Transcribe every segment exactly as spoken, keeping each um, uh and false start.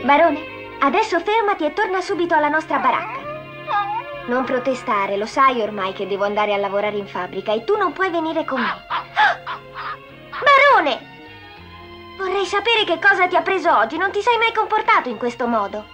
Barone, adesso fermati e torna subito alla nostra baracca. Non protestare, lo sai ormai che devo andare a lavorare in fabbrica e tu non puoi venire con me. Barone! Vorrei sapere che cosa ti ha preso oggi, non ti sei mai comportato in questo modo.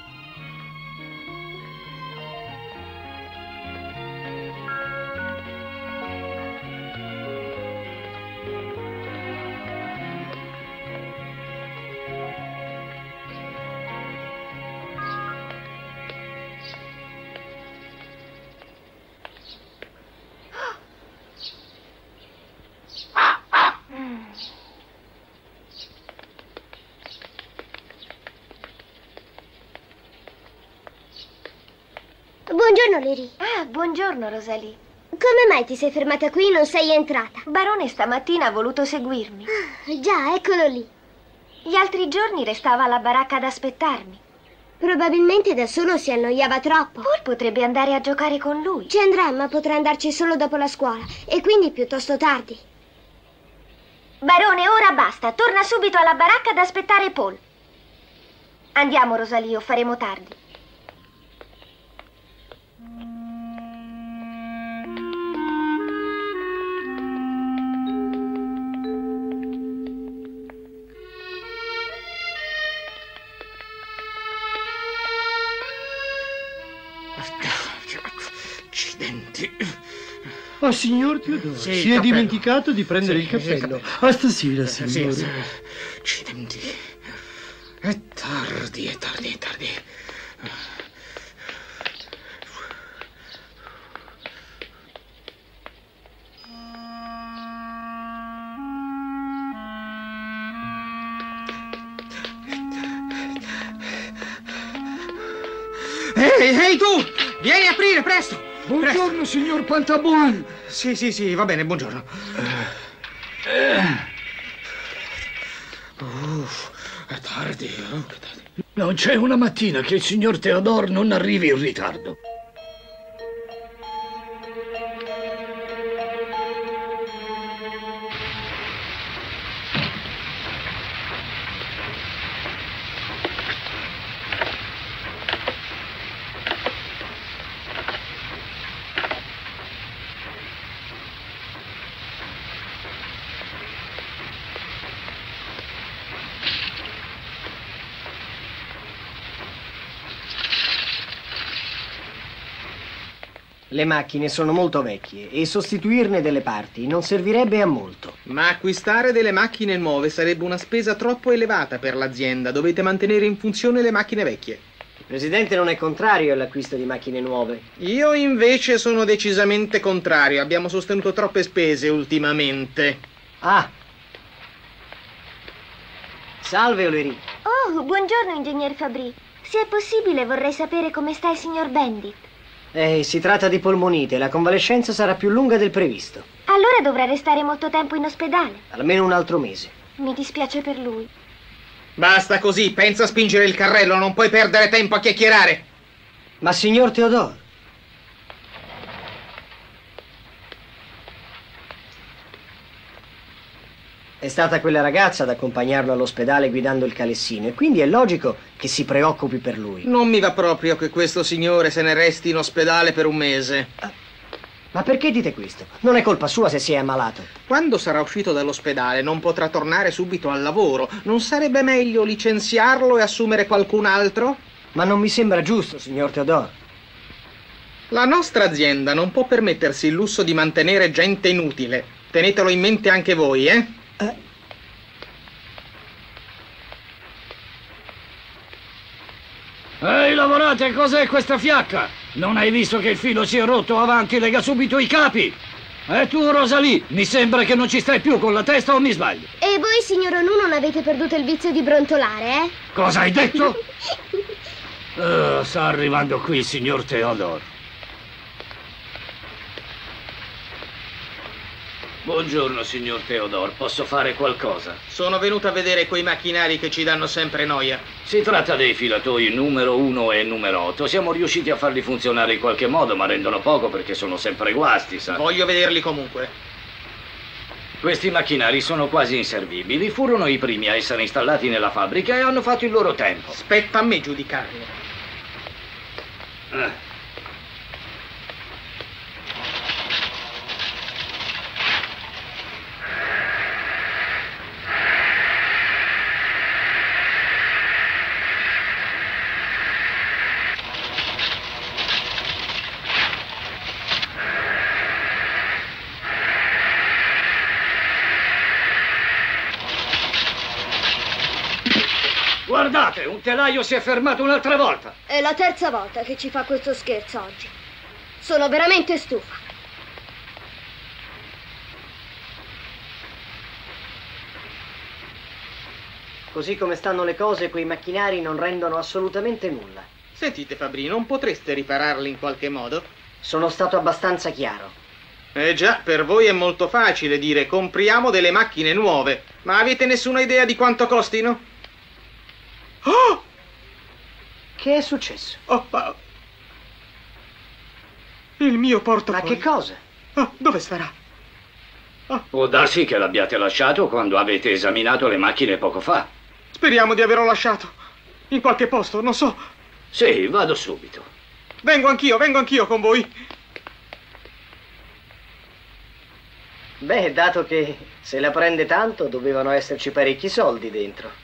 Buongiorno, Liri. Ah, buongiorno, Rosalie. Come mai ti sei fermata qui e non sei entrata? Barone stamattina ha voluto seguirmi. Ah, già, eccolo lì. Gli altri giorni restava alla baracca ad aspettarmi. Probabilmente da solo si annoiava troppo. Paul potrebbe andare a giocare con lui. Ci andrà, ma potrà andarci solo dopo la scuola e quindi piuttosto tardi. Barone, ora basta. Torna subito alla baracca ad aspettare Paul. Andiamo, Rosalie, o faremo tardi. Accidenti. Ah, signor Teodoro, Sì, si è cappello. dimenticato di prendere Sì, il cappello. sì, A stasera, Sì, signore. sì. Accidenti. È tardi, è tardi, è tardi. Ehi, ehi tu! Vieni a aprire, presto! Buongiorno, presto. signor Pantabuon. Sì, sì, sì, va bene, buongiorno. Uff, è tardi, oh, che tardi. Non c'è una mattina che il signor Teodoro non arrivi in ritardo. Le macchine sono molto vecchie e sostituirne delle parti non servirebbe a molto. Ma acquistare delle macchine nuove sarebbe una spesa troppo elevata per l'azienda. Dovete mantenere in funzione le macchine vecchie. Il presidente non è contrario all'acquisto di macchine nuove. Io invece sono decisamente contrario. Abbiamo sostenuto troppe spese ultimamente. Ah! Salve, O'Leary. Oh, buongiorno, ingegner Fabry. Se è possibile, vorrei sapere come sta il signor Bandit. Eh, si tratta di polmonite. La convalescenza sarà più lunga del previsto. Allora dovrà restare molto tempo in ospedale. Almeno un altro mese. Mi dispiace per lui. Basta così, pensa a spingere il carrello, non puoi perdere tempo a chiacchierare. Ma signor Teodoro... È stata quella ragazza ad accompagnarlo all'ospedale guidando il calessino e quindi è logico che si preoccupi per lui. Non mi va proprio che questo signore se ne resti in ospedale per un mese. Ma perché dite questo? Non è colpa sua se si è ammalato. Quando sarà uscito dall'ospedale non potrà tornare subito al lavoro. Non sarebbe meglio licenziarlo e assumere qualcun altro? Ma non mi sembra giusto, signor Teodoro. La nostra azienda non può permettersi il lusso di mantenere gente inutile. Tenetelo in mente anche voi, eh? Eh. Ehi, lavorate, cos'è questa fiacca? Non hai visto che il filo si è rotto avanti? Lega subito i capi! E tu, Rosalie, mi sembra che non ci stai più con la testa o mi sbaglio? E voi, signor Onu, non avete perduto il vizio di brontolare, eh? Cosa hai detto? Uh, sta arrivando qui il signor Teodoro. Buongiorno, signor Teodoro. Posso fare qualcosa? Sono venuto a vedere quei macchinari che ci danno sempre noia. Si tratta dei filatoi numero uno e numero otto. Siamo riusciti a farli funzionare in qualche modo, ma rendono poco perché sono sempre guasti, sa? Voglio vederli comunque. Questi macchinari sono quasi inservibili. Furono i primi a essere installati nella fabbrica e hanno fatto il loro tempo. Spetta a me giudicarlo. Eh. Guardate, un telaio si è fermato un'altra volta. È la terza volta che ci fa questo scherzo oggi. Sono veramente stufa. Così come stanno le cose, quei macchinari non rendono assolutamente nulla. Sentite, Fabri, non potreste ripararli in qualche modo? Sono stato abbastanza chiaro. Eh già, per voi è molto facile dire compriamo delle macchine nuove. Ma avete nessuna idea di quanto costino? Oh! Che è successo? Oh, oh. Il mio portafoglio. Ma che cosa? Oh, dove sarà? Oh. Può darsi che l'abbiate lasciato quando avete esaminato le macchine poco fa. Speriamo di averlo lasciato. In qualche posto, non so. Sì, vado subito. Vengo anch'io, vengo anch'io con voi. Beh, dato che se la prende tanto, dovevano esserci parecchi soldi dentro.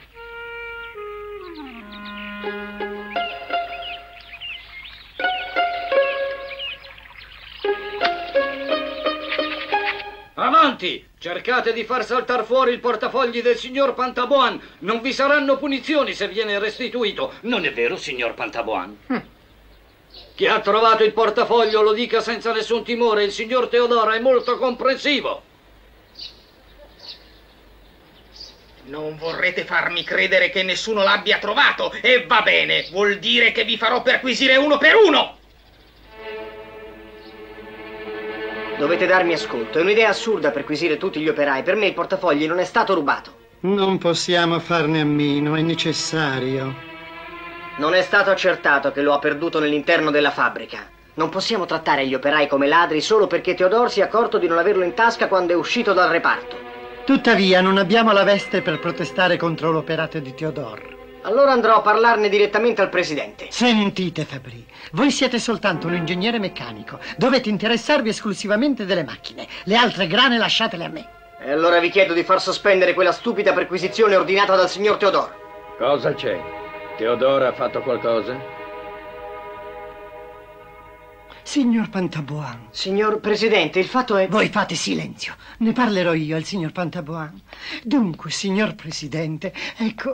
Avanti! Cercate di far saltar fuori il portafogli del signor Pantaboan. Non vi saranno punizioni se viene restituito. Non è vero, signor Pantaboan? Hm. Chi ha trovato il portafoglio lo dica senza nessun timore. Il signor Teodoro è molto comprensivo. Non vorrete farmi credere che nessuno l'abbia trovato. E va bene, vuol dire che vi farò perquisire uno per uno. Dovete darmi ascolto. È un'idea assurda perquisire tutti gli operai. Per me il portafogli non è stato rubato. Non possiamo farne a meno, è necessario. Non è stato accertato che lo ha perduto nell'interno della fabbrica. Non possiamo trattare gli operai come ladri solo perché Teodoro si è accorto di non averlo in tasca quando è uscito dal reparto. Tuttavia non abbiamo la veste per protestare contro l'operato di Teodoro. Allora andrò a parlarne direttamente al presidente. Sentite, Fabri, voi siete soltanto un ingegnere meccanico. Dovete interessarvi esclusivamente delle macchine. Le altre grane lasciatele a me. E allora vi chiedo di far sospendere quella stupida perquisizione ordinata dal signor Teodoro. Cosa c'è? Teodoro ha fatto qualcosa? Signor Pantaboan. Signor presidente, il fatto è... Voi fate silenzio. Ne parlerò io al signor Pantaboan. Dunque, signor presidente, ecco...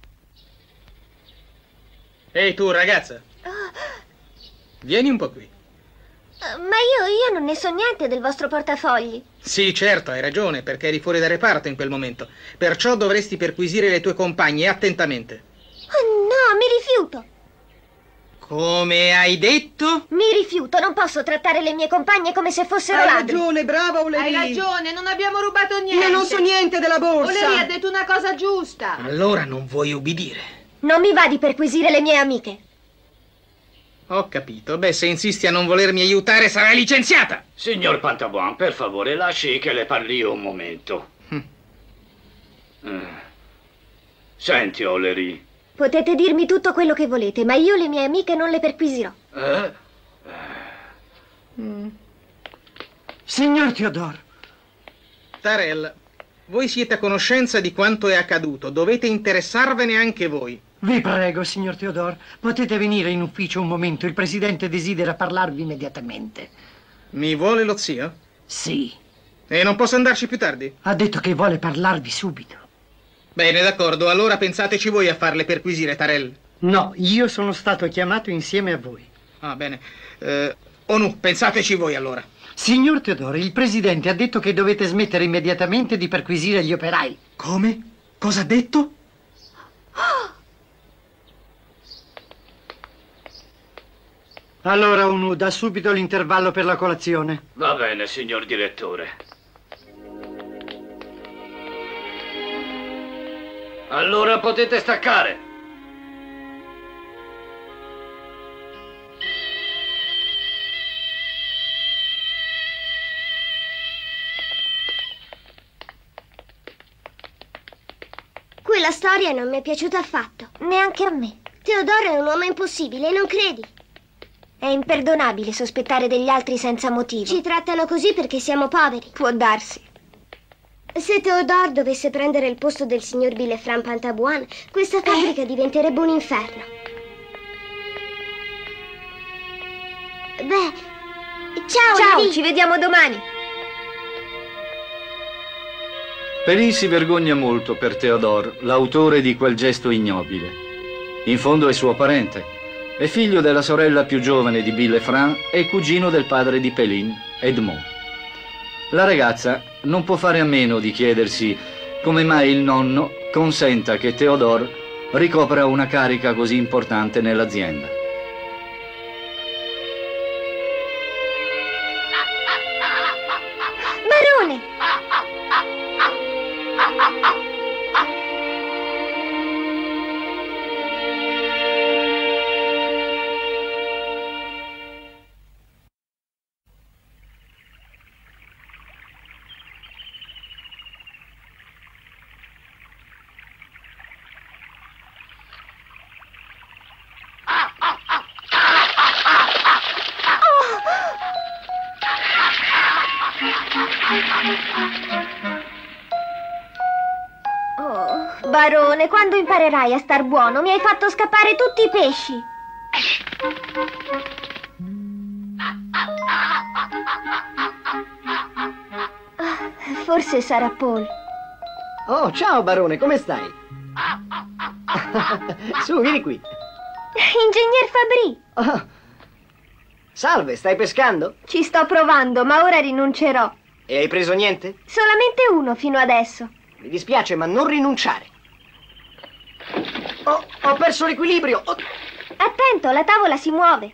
Ehi tu, ragazza. Vieni un po' qui. Ma io, io non ne so niente del vostro portafogli. Sì, certo, hai ragione, perché eri fuori da reparto in quel momento. Perciò dovresti perquisire le tue compagne attentamente. Oh, no, mi rifiuto. Come hai detto? Mi rifiuto, non posso trattare le mie compagne come se fossero Hai ladri. ragione, brava Oleria. Hai ragione, non abbiamo rubato niente. Io non so niente della borsa. Oleria ha detto una cosa giusta. Allora non vuoi ubbidire. Non mi va di perquisire le mie amiche. Ho capito. Beh, se insisti a non volermi aiutare, sarai licenziata. Signor Pantaboan, per favore, lasci che le parli io un momento. Hm. Eh. Senti, Olerie. Potete dirmi tutto quello che volete, ma io le mie amiche non le perquisirò. Eh? Mm. Signor Teodoro. Tarell, voi siete a conoscenza di quanto è accaduto. Dovete interessarvene anche voi. Vi prego, signor Teodoro, potete venire in ufficio un momento. Il presidente desidera parlarvi immediatamente. Mi vuole lo zio? Sì. E non posso andarci più tardi? Ha detto che vuole parlarvi subito. Bene, d'accordo. Allora pensateci voi a farle perquisire, Tarell. No, io sono stato chiamato insieme a voi. Ah, bene. Eh, Onu, pensateci voi allora. Signor Teodoro, il presidente ha detto che dovete smettere immediatamente di perquisire gli operai. Come? Cosa ha detto? Allora, Onu, da subito l'intervallo per la colazione. Va bene, signor direttore. Allora potete staccare. quella storia non mi è piaciuta affatto. Neanche a me. Teodoro è un uomo impossibile, non credi? È imperdonabile sospettare degli altri senza motivo. Ci trattano così perché siamo poveri. Può darsi. Se Teodoro dovesse prendere il posto del signor Villefranc Pantabuan, questa fabbrica eh? diventerebbe un inferno. Beh, ciao, ciao, Marie. Ci vediamo domani. Pélin si vergogna molto per Théodore, l'autore di quel gesto ignobile. In fondo è suo parente. È figlio della sorella più giovane di Villefranc e cugino del padre di Pélin, Edmond. La ragazza non può fare a meno di chiedersi come mai il nonno consenta che Théodore ricopra una carica così importante nell'azienda. Barone! Oh, barone, quando imparerai a star buono? Mi hai fatto scappare tutti i pesci. Forse sarà Paul. Oh, ciao, barone, come stai? Su, vieni qui. Ingegner Fabry. Oh. Salve, stai pescando? Ci sto provando, ma ora rinuncerò. E hai preso niente? Solamente uno fino adesso. Mi dispiace, ma non rinunciare. Oh, ho perso l'equilibrio. Oh. Attento, la tavola si muove.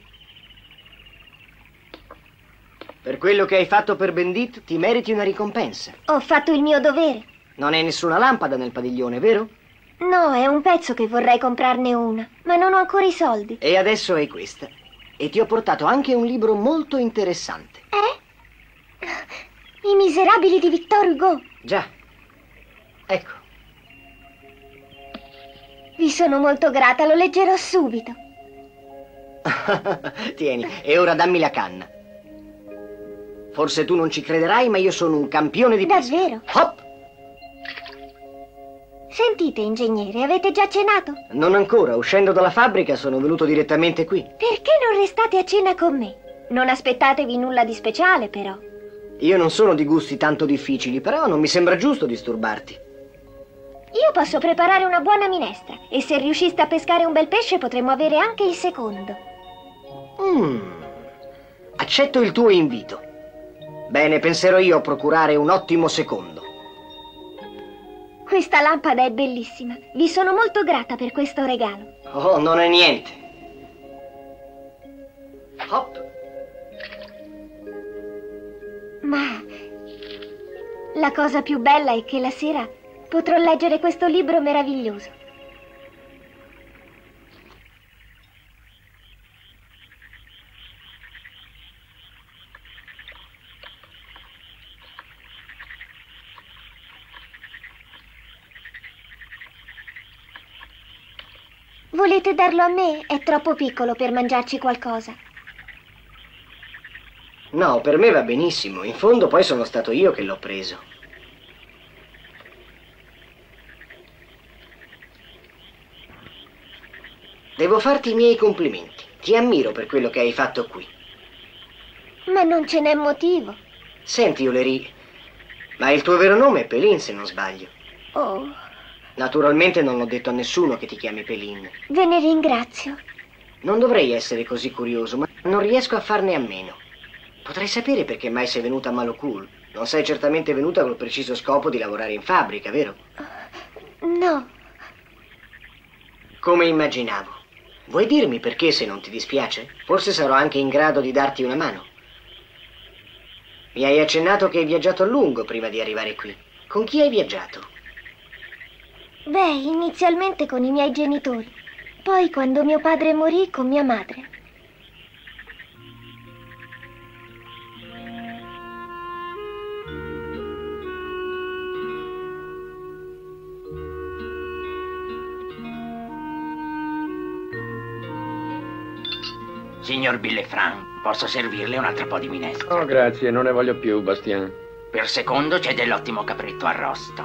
Per quello che hai fatto per Bendit, ti meriti una ricompensa. Ho fatto il mio dovere. Non hai nessuna lampada nel padiglione, vero? No, è un pezzo che vorrei comprarne una, ma non ho ancora i soldi. E adesso hai questa. E ti ho portato anche un libro molto interessante. Eh? I Miserabili di Victor Hugo. Già. Ecco. Vi sono molto grata, lo leggerò subito. Tieni, e ora dammi la canna. Forse tu non ci crederai, ma io sono un campione di pesca. Davvero? Hop! Sentite, ingegnere, avete già cenato? Non ancora, uscendo dalla fabbrica sono venuto direttamente qui. Perché non restate a cena con me? Non aspettatevi nulla di speciale, però. Io non sono di gusti tanto difficili, però non mi sembra giusto disturbarti. Io posso preparare una buona minestra e se riusciste a pescare un bel pesce potremmo avere anche il secondo. Mm. Accetto il tuo invito. Bene, penserò io a procurare un ottimo secondo. Questa lampada è bellissima. Vi sono molto grata per questo regalo. Oh, non è niente. Hop. Ma la cosa più bella è che la sera potrò leggere questo libro meraviglioso. Volete darlo a me? È troppo piccolo per mangiarci qualcosa. No, per me va benissimo. In fondo poi sono stato io che l'ho preso. Devo farti i miei complimenti. Ti ammiro per quello che hai fatto qui. Ma non ce n'è motivo. Senti, Oleri, ma il tuo vero nome è Pélin, se non sbaglio. Oh... Naturalmente non ho detto a nessuno che ti chiami Pélin. Ve ne ringrazio. Non dovrei essere così curioso, ma non riesco a farne a meno. Potrei sapere perché mai sei venuta a Malokul. Non sei certamente venuta col preciso scopo di lavorare in fabbrica, vero? No. Come immaginavo. Vuoi dirmi perché, se non ti dispiace? Forse sarò anche in grado di darti una mano. Mi hai accennato che hai viaggiato a lungo prima di arrivare qui. Con chi hai viaggiato? Beh, inizialmente con i miei genitori. Poi, quando mio padre morì, con mia madre. Signor Villefranc, posso servirle un altro po' di minestra? Oh, grazie, non ne voglio più, Bastien. Per secondo c'è dell'ottimo capretto arrosto.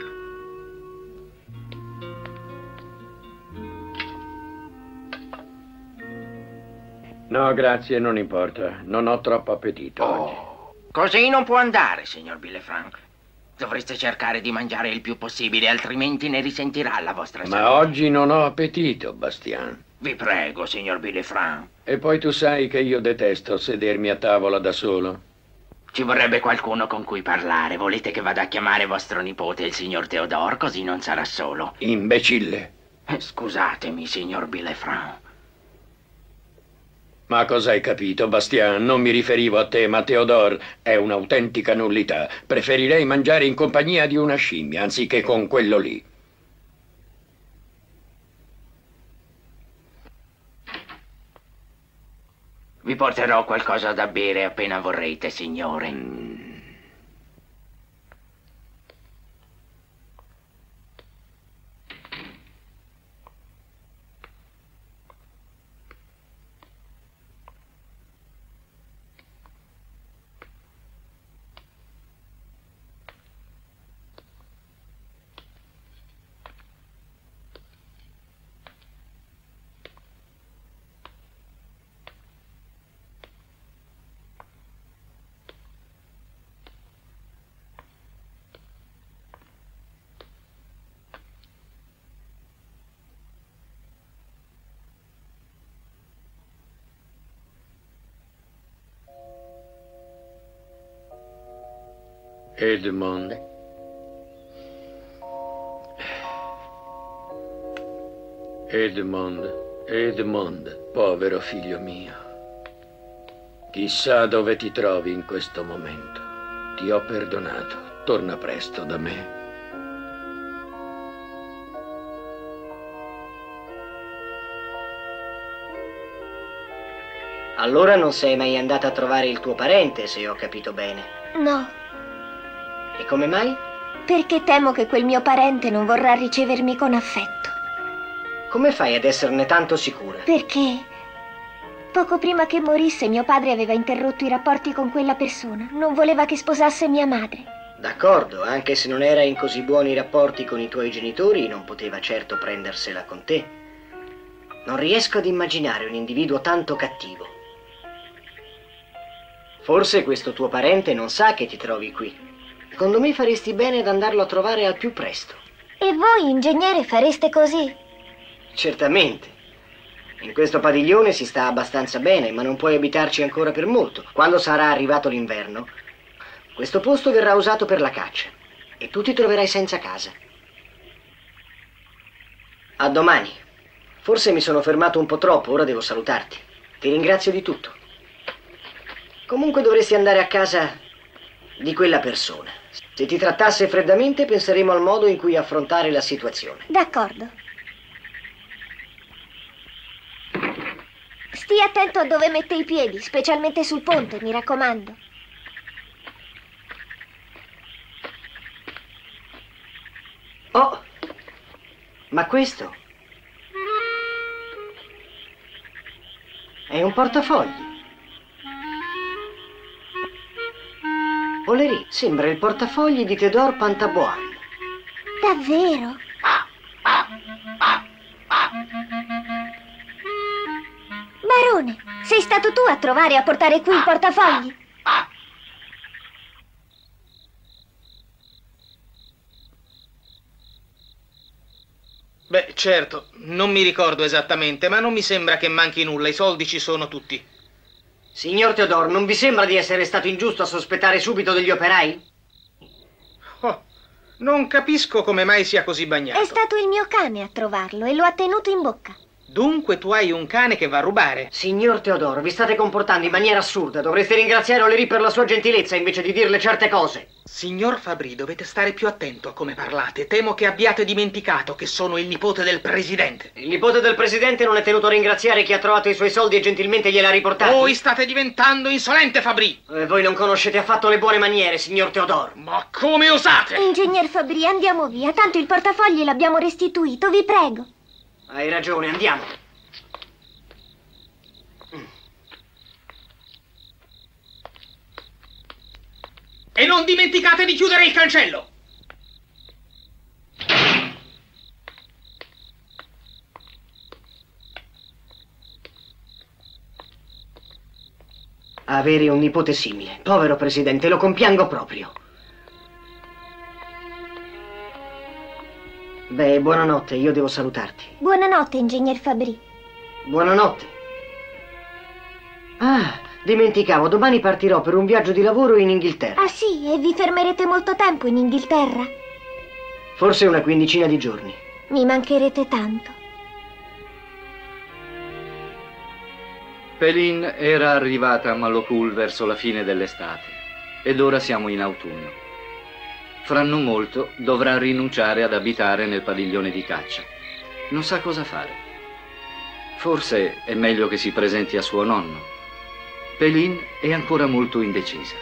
No, grazie, non importa. Non ho troppo appetito oggi. Oh, così non può andare, signor Villefranc. Dovreste cercare di mangiare il più possibile, altrimenti ne risentirà la vostra salute. Ma oggi non ho appetito, Bastien. Vi prego, signor Villefranc. E poi tu sai che io detesto sedermi a tavola da solo. Ci vorrebbe qualcuno con cui parlare. Volete che vada a chiamare vostro nipote, il signor Théodore, così non sarà solo? Imbecille. Eh, scusatemi, signor Villefranc. Ma cosa hai capito, Bastien? Non mi riferivo a te, ma Théodore è un'autentica nullità. Preferirei mangiare in compagnia di una scimmia, anziché con quello lì. Vi porterò qualcosa da bere appena vorrete, signore. Mm. Edmond. Edmond, Edmond, povero figlio mio. Chissà dove ti trovi in questo momento. Ti ho perdonato. Torna presto da me. Allora non sei mai andata a trovare il tuo parente, se ho capito bene. No. E come mai? Perché temo che quel mio parente non vorrà ricevermi con affetto. Come fai ad esserne tanto sicura? Perché poco prima che morisse mio padre aveva interrotto i rapporti con quella persona. Non voleva che sposasse mia madre. D'accordo, anche se non era in così buoni rapporti con i tuoi genitori, non poteva certo prendersela con te. Non riesco ad immaginare un individuo tanto cattivo. Forse questo tuo parente non sa che ti trovi qui. Secondo me faresti bene ad andarlo a trovare al più presto. E voi, ingegnere, fareste così? Certamente. In questo padiglione si sta abbastanza bene, ma non puoi abitarci ancora per molto. Quando sarà arrivato l'inverno, questo posto verrà usato per la caccia e tu ti troverai senza casa. A domani. Forse mi sono fermato un po' troppo, ora devo salutarti. Ti ringrazio di tutto. Comunque dovresti andare a casa di quella persona. Se ti trattasse freddamente, penseremo al modo in cui affrontare la situazione. D'accordo. Stii attento a dove mette i piedi, specialmente sul ponte, mi raccomando. Oh, ma questo è un portafogli. Oleri, sembra il portafogli di Théodore Pantagruel. Davvero? Barone, sei stato tu a trovare e a portare qui il portafogli? Beh, certo, non mi ricordo esattamente, ma non mi sembra che manchi nulla, i soldi ci sono tutti. Signor Théodore, non vi sembra di essere stato ingiusto a sospettare subito degli operai? Oh, non capisco come mai sia così bagnato. È stato il mio cane a trovarlo e lo ha tenuto in bocca. Dunque tu hai un cane che va a rubare? Signor Théodore, vi state comportando in maniera assurda. Dovreste ringraziare Oleri per la sua gentilezza invece di dirle certe cose. Signor Fabry, dovete stare più attento a come parlate. Temo che abbiate dimenticato che sono il nipote del presidente. Il nipote del presidente non è tenuto a ringraziare chi ha trovato i suoi soldi e gentilmente gliel'ha riportati. Voi state diventando insolente, Fabry. E voi non conoscete affatto le buone maniere, signor Théodore. Ma come osate? Ingegner Fabry, andiamo via. Tanto il portafogli l'abbiamo restituito, vi prego. Hai ragione, andiamo. E non dimenticate di chiudere il cancello! Avere un nipote simile. Povero presidente, lo compiango proprio. Beh, buonanotte, io devo salutarti. Buonanotte, ingegner Fabry. Buonanotte. Ah, dimenticavo, domani partirò per un viaggio di lavoro in Inghilterra. Ah sì, e vi fermerete molto tempo in Inghilterra? Forse una quindicina di giorni. Mi mancherete tanto. Pélin era arrivata a Malokul verso la fine dell'estate ed ora siamo in autunno. Fra non molto dovrà rinunciare ad abitare nel padiglione di caccia. Non sa cosa fare. Forse è meglio che si presenti a suo nonno. Pélin è ancora molto indecisa.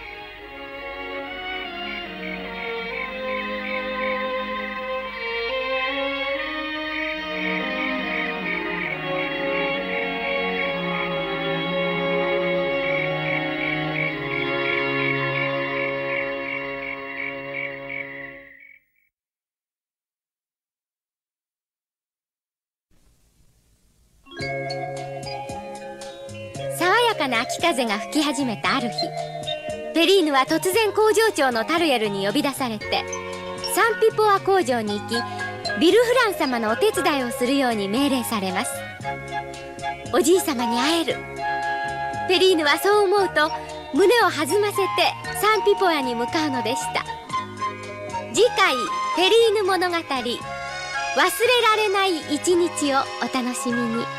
かな秋風が吹き始めたある日、ペリーヌは突然工場長のタルエルに呼び出されてサンピポア工場に行き、ビルフラン様のお手伝いをするように命令されます。おじい様に会える。ペリーヌはそう思うと胸を弾ませてサンピポアに向かうのでした。次回「ペリーヌ物語」忘れられない一日をお楽しみに。